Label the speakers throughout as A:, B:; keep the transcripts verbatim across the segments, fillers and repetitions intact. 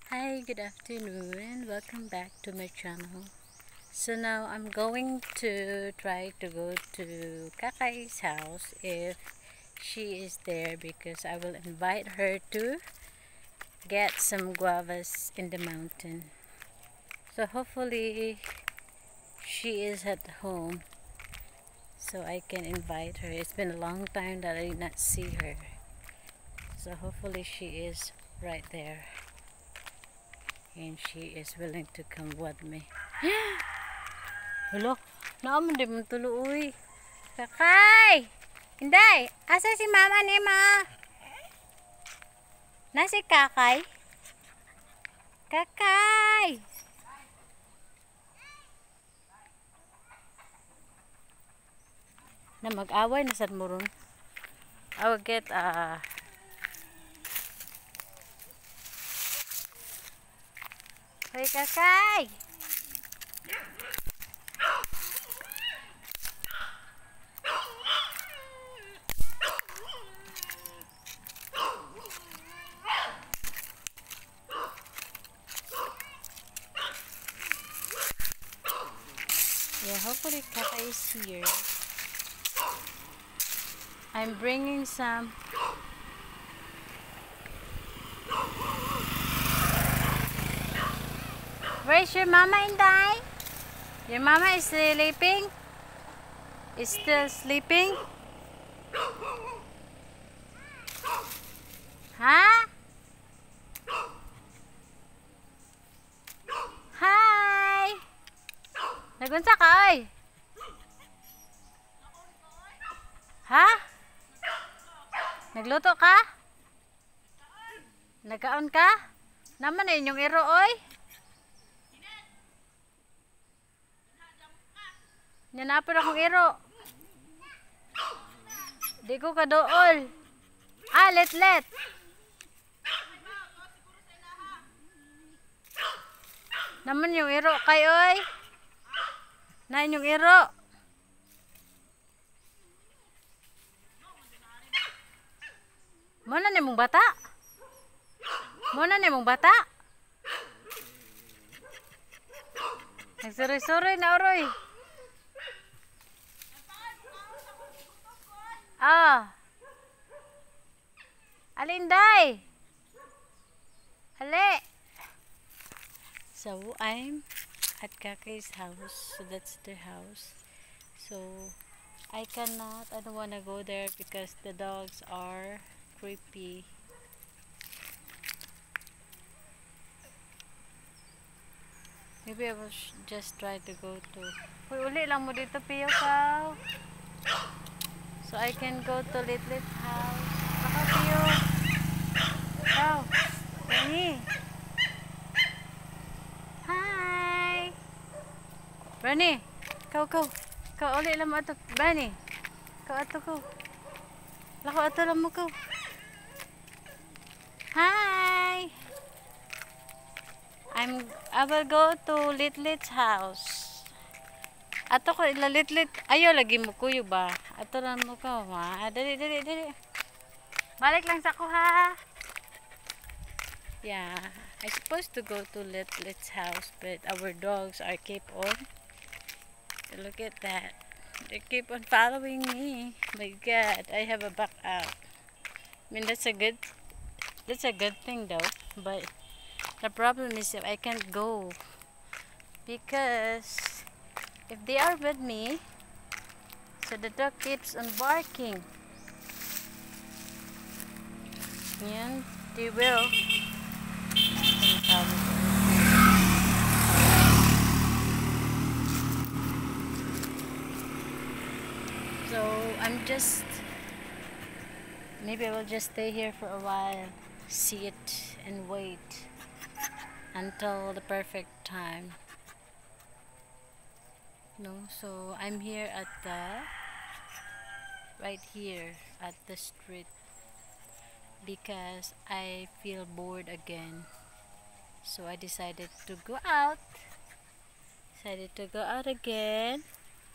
A: Hi, good afternoon and welcome back to my channel. So now I'm going to try to go to Kakai's house if she is there, because I will invite her to get some guavas in the mountain. So hopefully she is at home so I can invite her. It's been a long time that I did not see her. So hopefully she is right there. And she is willing to come with me. Hello, naman di mo tulo uy. Kakay! Inday, asa si mama ni ma? Nasi Kakay? Kakay! Na mag-away na sad mo ron. I will get uh Hoy Kakay! Yeah, hopefully Kakay is here. I'm bringing some. Where's your mama, Inday? Your mama is sleeping? Is still sleeping? Ha? Hi! Nagunsa ka, oy? Ha? Nagluto ka? Nagkaon ka? Naman na inyong iro, oy? Nanapon akong iro. Di ko kadool. Ah, let let. Naman yung iro kay, oy? Na inyong iro. Muna ni mong bata? Muna ni mong bata? Nagsuri-suri na, oroy. Ah. Alinday. Ale. So I'm at Kakai's house. So that's their house. So I cannot, I don't want to go there because the dogs are creepy. Maybe I will just try to go to. Uy, uli lang mo dito, Pio Cow. So I can go to Litlit house. Baka, Pio. Cow. Rani. Hi. Rani. Kau, kau. Kau uli lang mo ato. Rani. Kau ato ko. Lako ato lang mo ko. Hi. I'm I will go to Litlit's house. Ato ko ila Litlit. Ayo lagi mo kuyo ba? Ato lang mo ka, ma. Dali dali dali. Balik lang sa ko, ha. Yeah, I'm supposed to go to Litlit's house, but our dogs are keep on. Look at that. They keep on following me. My God, I have a back out. I mean, that's a good that's a good thing though, but the problem is that I can't go because if they are with me, so the dog keeps on barking. And they will. So I'm just, maybe I will just stay here for a while, see it and wait until the perfect time. No, so I'm here at the, right here at the street because I feel bored again. So I decided to go out. Decided to go out again.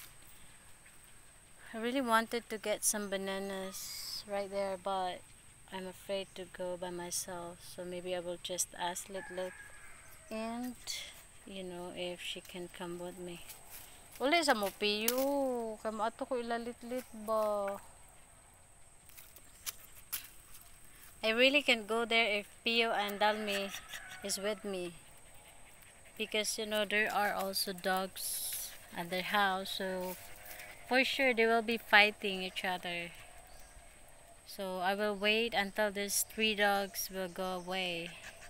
A: I really wanted to get some bananas right there, but I'm afraid to go by myself, so maybe I will just ask Lit Lit, and you know, if she can come with me. Uli sa mo piyo, kay maato ko ilalit-lit ba. I really can go there if Pio and Dalmi is with me, because you know there are also dogs at their house, so for sure they will be fighting each other. So I will wait until these three dogs will go away.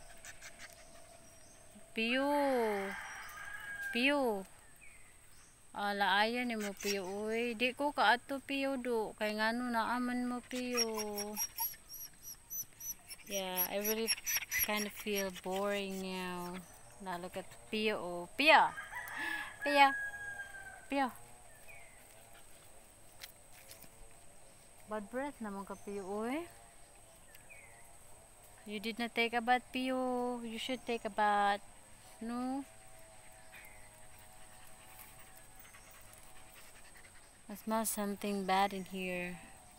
A: Pio, Pio. Ala ayan ni mo Pio, uy. Di ko kaato Pio do, kay ngano naaman mo Pio. Yeah, I really kind of feel boring now. Now look at Pio. Oh, Pia, Pia, Pia. Bad breath naman ka Pio, uy. You did not take a bath, Pio. You should take a bath. No? I smell something bad in here.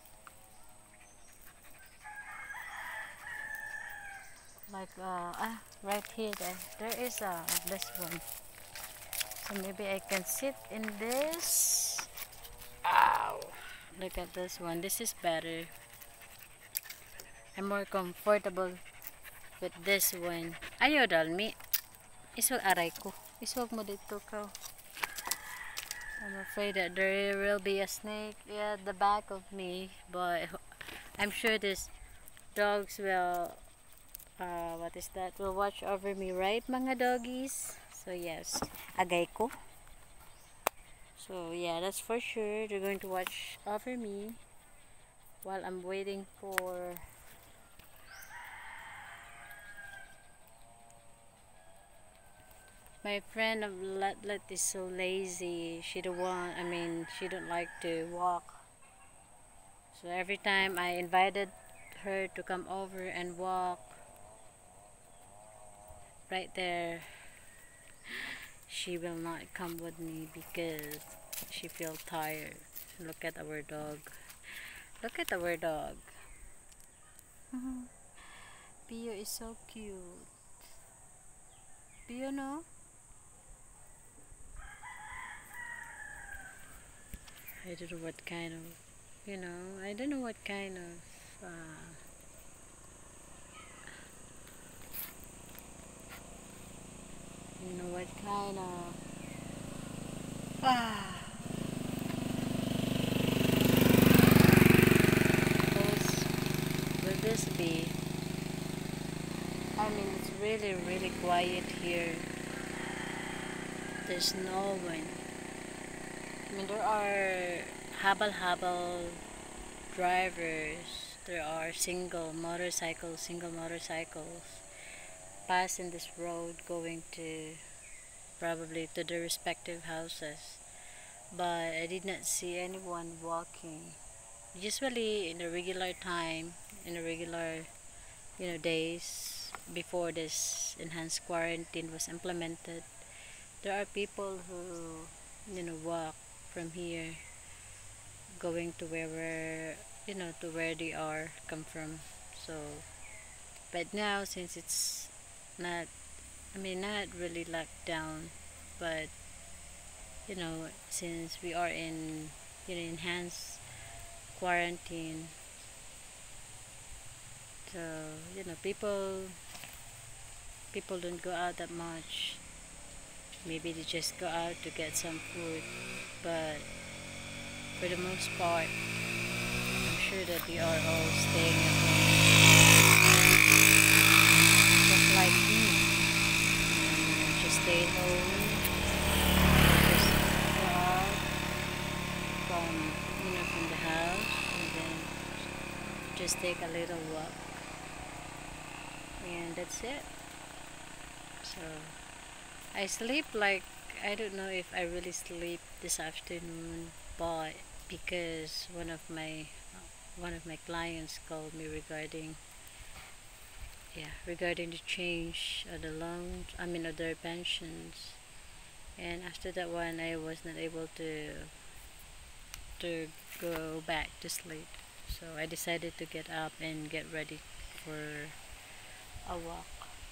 A: Like, uh, ah, right here, there, there is uh, this one. So maybe I can sit in this. Ow! Look at this one. This is better. I'm more comfortable with this one. Ayaw dalmi. Iswag aray ko. Iswag mo dito ka. I'm afraid that there will be a snake at the back of me, but I'm sure these dogs will, uh, what is that, will watch over me, right mga doggies? So yes, agay ko. So yeah, that's for sure. They're going to watch over me while I'm waiting for my friend of Let Let is so lazy. She don't want, I mean, she don't like to walk. So every time I invited her to come over and walk right there, she will not come with me because she feels tired. Look at our dog. Look at our dog. Pio is so cute. Pio, no? I don't know what kind of, you know, I don't know what kind of, uh, you know, what kind of, ah, this, will this be? I mean, it's really, really quiet here. There's no one. I mean, there are habal-habal drivers. There are single motorcycles, single motorcycles passing this road going to probably to their respective houses. But I did not see anyone walking. Usually in a regular time, in a regular, you know, days before this enhanced quarantine was implemented, there are people who, you know, walk from here going to wherever, you know, to where they are come from. So but now, since it's not, I mean, not really locked down, but you know, since we are in, you know, enhanced quarantine, so you know, people people don't go out that much. Maybe they just go out to get some food, but for the most part, I'm sure that we are all staying at home, just like me. And just stay home, just go out from, you know, from the house, and then just take a little walk, and that's it. So I sleep like, I don't know if I really sleep this afternoon, but because one of my one of my clients called me regarding, yeah, regarding the change of the loans, I mean of their pensions, and after that one I was not able to to go back to sleep. So I decided to get up and get ready for a walk.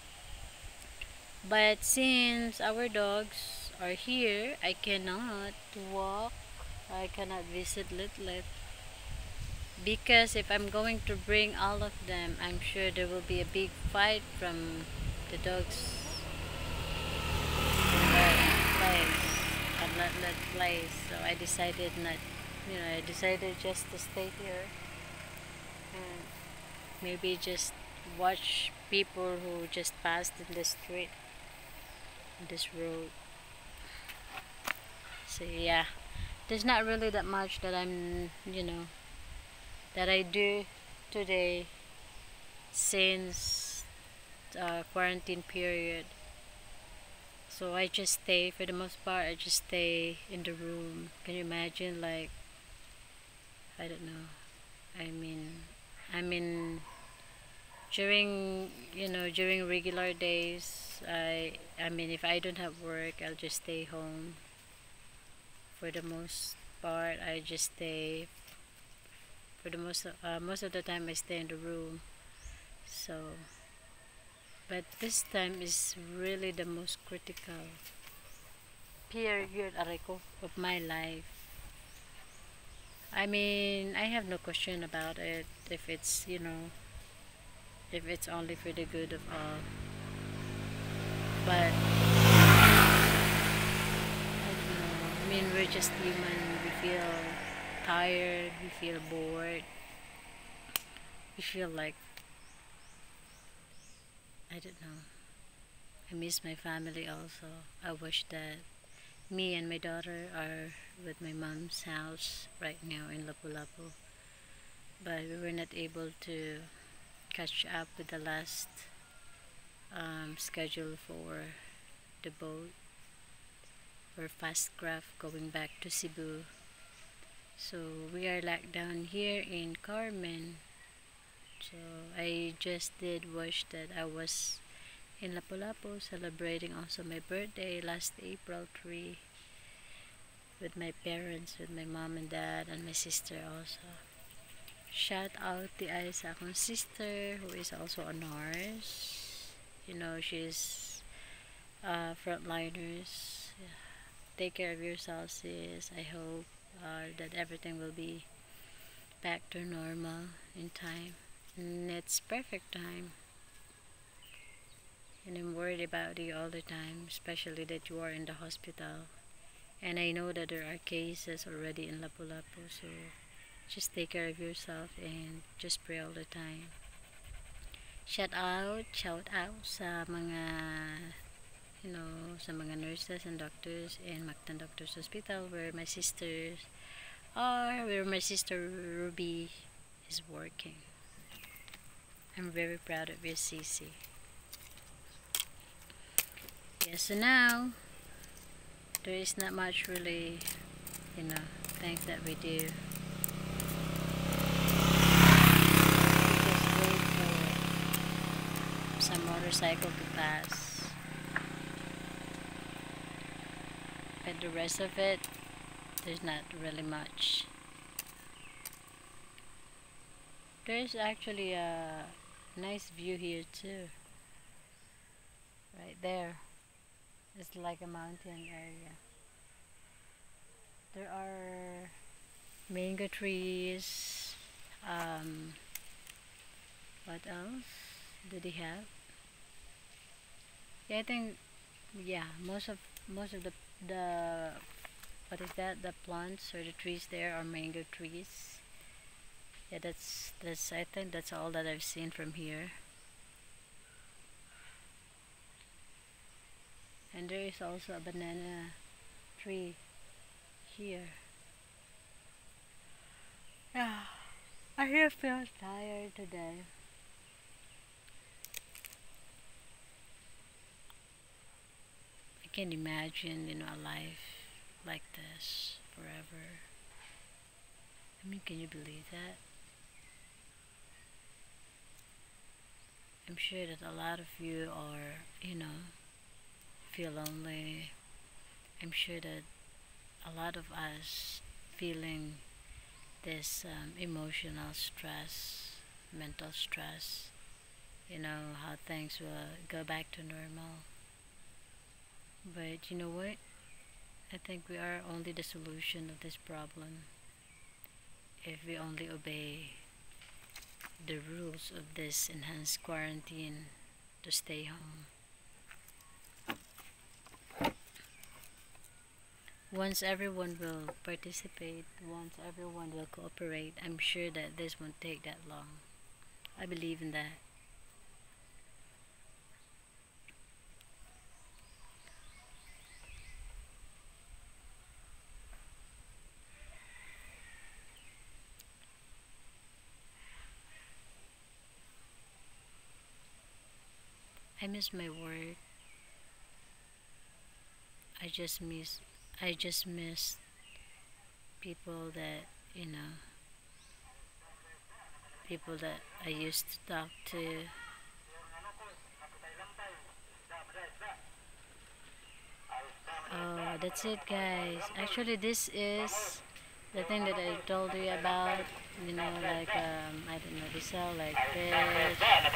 A: But since our dogs are here, I cannot walk. I cannot visit Litlit because if I'm going to bring all of them, I'm sure there will be a big fight from the dogs in that place, at Litlit place. So I decided not, you know, I decided just to stay here and maybe just watch people who just passed in the street, in this road. So yeah, there's not really that much that I'm, you know, that I do today since uh, quarantine period. So I just stay, for the most part, I just stay in the room. Can you imagine, like, I don't know. I mean, I mean, during, you know, during regular days, I, I mean, if I don't have work, I'll just stay home. For the most part, I just stay. For the most, uh, most of the time, I stay in the room. So, but this time is really the most critical period, aray ko, of my life. I mean, I have no question about it if it's, you know, if it's only for the good of all. But I don't know. I mean, we're just human. We feel tired. We feel bored. We feel like, I don't know. I miss my family also. I wish that me and my daughter are with my mom's house right now in Lapu-Lapu. But we were not able to catch up with the last um, schedule for the boat for fast craft going back to Cebu. So we are locked down here in Carmen. So I just did wish that I was in Lapu-Lapu celebrating also my birthday last April third with my parents, with my mom and dad and my sister also. Shout out the ay sa akong sister who is also a nurse. You know, she's uh, frontliners. Yeah. Take care of yourself, sis. I hope uh, that everything will be back to normal in time. And it's perfect time. And I'm worried about you all the time, especially that you are in the hospital. And I know that there are cases already in Lapu-Lapu, so just take care of yourself and just pray all the time. Shout out, shout out sa mga, you know, sa mga nurses and doctors in Mactan Doctors Hospital where my sisters are, where my sister Ruby is working. I'm very proud of you, Cece. Yes, so now there is not much really, you know, things that we do. We just wait for some motorcycle to pass. But the rest of it, there's not really much. There's actually a nice view here too. Right there. It's like a mountain area. There are mango trees. Um, what else do they have? Yeah, I think yeah, most of most of the the what is that? The plants or the trees there are mango trees. Yeah, that's that's I think that's all that I've seen from here. And there is also a banana tree here. Yeah, I just feel tired today. I can't imagine, you know, a life like this forever. I mean, can you believe that? I'm sure that a lot of you are, you know, feel lonely. I'm sure that a lot of us feeling this um, emotional stress, mental stress, you know, how things will go back to normal. But you know what? I think we are only the solution of this problem if we only obey the rules of this enhanced quarantine to stay home. Once everyone will participate, once everyone will cooperate, I'm sure that this won't take that long. I believe in that. I miss my work. I just miss I just miss people that, you know, people that I used to talk to. Oh, that's it, guys. Actually, this is the thing that I told you about. You know, like um, I don't know, they sell like fish.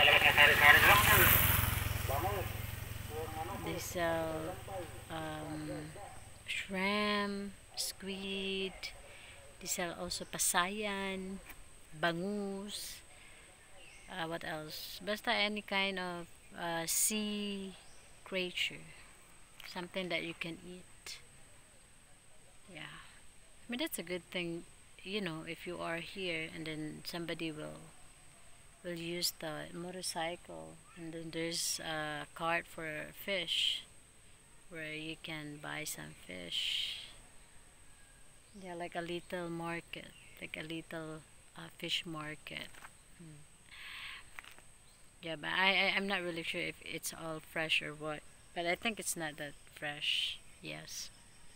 A: They sell um, shrimp, squid. They sell also pasayan, bangus. Uh, what else? Basta any kind of uh, sea creature, something that you can eat. Yeah, I mean that's a good thing, you know, if you are here and then somebody will will use the motorcycle and then there's a cart for fish where you can buy some fish. Yeah, like a little market, like a little uh, fish market. Mm. Yeah, but I, I I'm not really sure if it's all fresh or what, but I think it's not that fresh. Yes.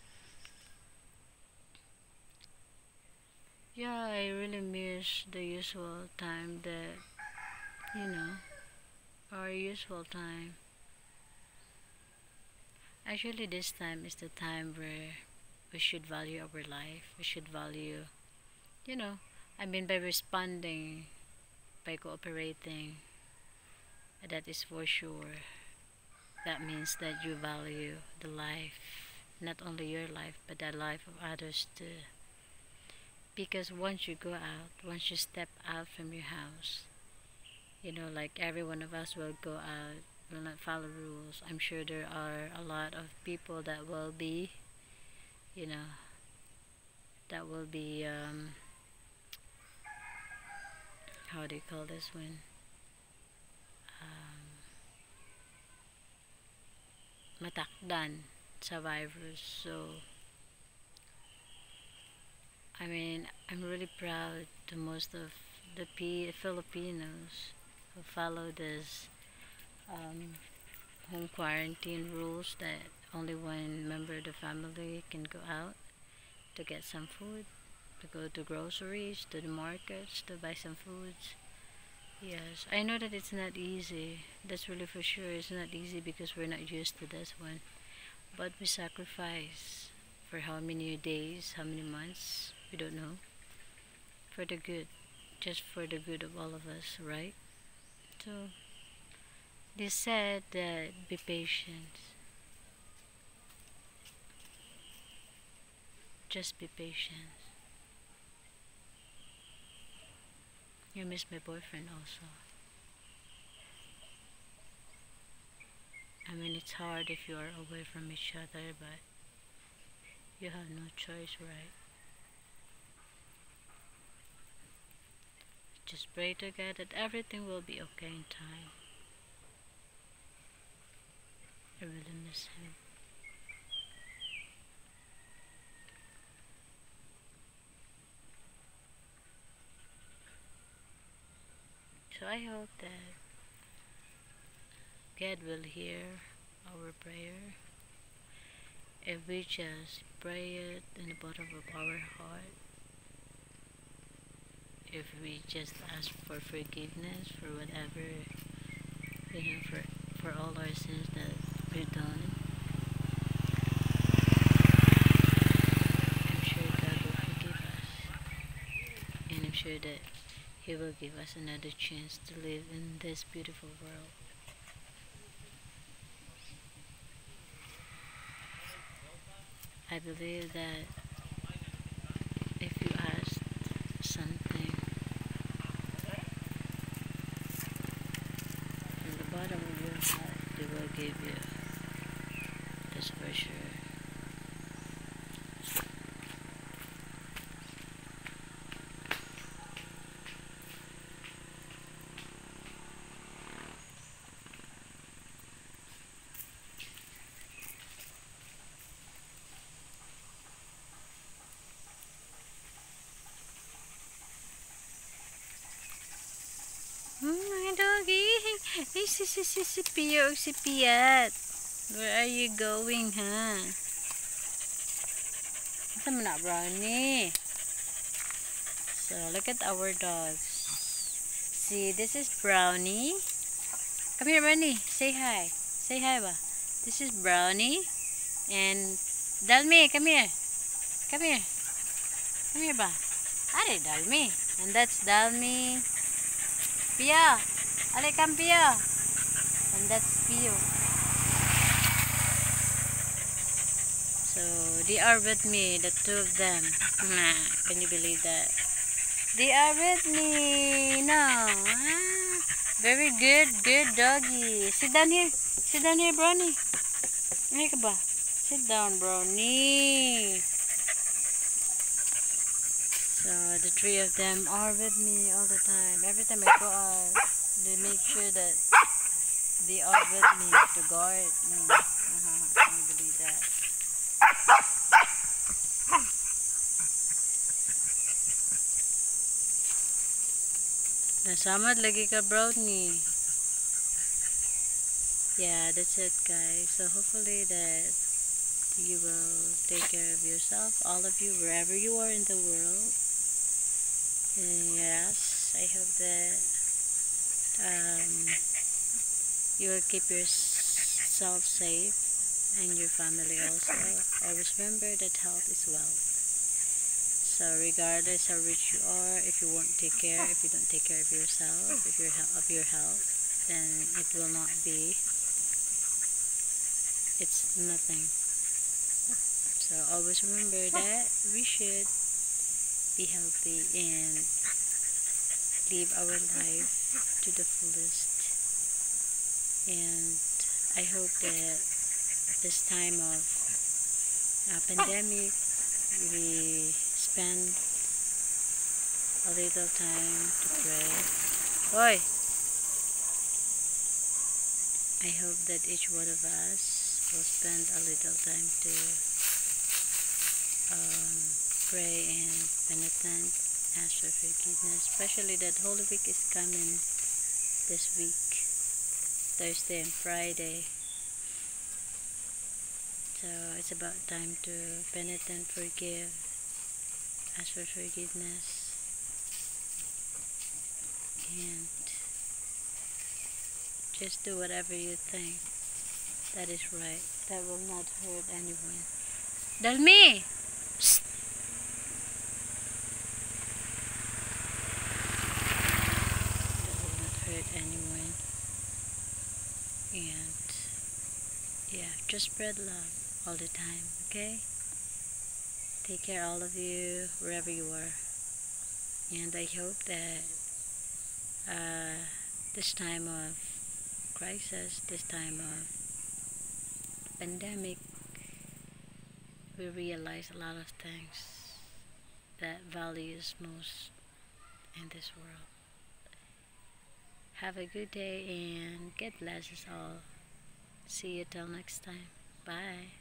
A: Yeah, I really miss the usual time that, you know, our usual time. Actually, this time is the time where we should value our life. We should value, you know, I mean, by responding, by cooperating, that is for sure. That means that you value the life, not only your life, but the life of others too. Because once you go out, once you step out from your house, you know, like every one of us will go out, will not follow rules. I'm sure there are a lot of people that will be, you know, that will be, um, how do you call this one? Um, matakdan survivors. So, I mean, I'm really proud to most of the P- Filipinos who follow this um, home quarantine rules that only one member of the family can go out to get some food, to go to groceries, to the markets, to buy some foods. Yes, I know that it's not easy. That's really for sure. It's not easy because we're not used to this one. But we sacrifice for how many days, how many months, we don't know. For the good, just for the good of all of us, right? So, they said that be patient. Just be patient. You miss my boyfriend also. I mean, it's hard if you are away from each other, but you have no choice, right? Just pray to God that everything will be okay in time. I really miss him. So I hope that God will hear our prayer if we just pray it in the bottom of our heart. If we just ask for forgiveness for whatever, you know, for, for all our sins that we've done, I'm sure God will forgive us. sure that He will give us another chance to live in this beautiful world. I believe that if you ask something from the bottom of your heart, they will give you. That's for sure. Hmm, my doggy. Hey, si, si, si, si Pio, si Piat. Where are you going, huh? Ito mo na, Brownie. So, look at our dogs. See, this is Brownie. Come here, Brownie. Say hi. Say hi, ba? This is Brownie. And Dalmi, come here. Come here. Come here, ba? Are, Dalmi. And that's Dalmi. Pia. Ale, come, Pia. And that's Pio. So, they are with me, the two of them. Nah, can you believe that? They are with me. No. Ah, very good, good doggy. Sit down here. Sit down here, Brownie. Ay ka ba? Sit down, Brownie. So, the three of them are with me all the time. Every time I go out, they make sure that they are with me to guard me. Uh-huh. Can you believe that? Nasamad lagi ka, Brownie. Yeah, that's it, guys. So hopefully that you will take care of yourself, all of you, wherever you are in the world. And yes, I hope that um, you will keep yourself safe and your family also. Always remember that health is wealth. So regardless how rich you are, if you won't take care, if you don't take care of yourself, if your of your health, then it will not be. It's nothing. So always remember that we should be healthy and live our life to the fullest. And I hope that this time of uh, pandemic, we spend a little time to pray. Boy, I hope that each one of us will spend a little time to um, pray and penitent, ask for forgiveness, especially that Holy Week is coming this week, Thursday and Friday. So it's about time to penitent, forgive, ask for forgiveness, and just do whatever you think that is right, that will not hurt anyone. Dalmi! Psst! That will not hurt anyone. And yeah, just spread love all the time, okay? Take care, all of you, wherever you are. And I hope that uh, this time of crisis, this time of pandemic, we realize a lot of things that values most in this world. Have a good day and God bless us all. See you till next time. Bye.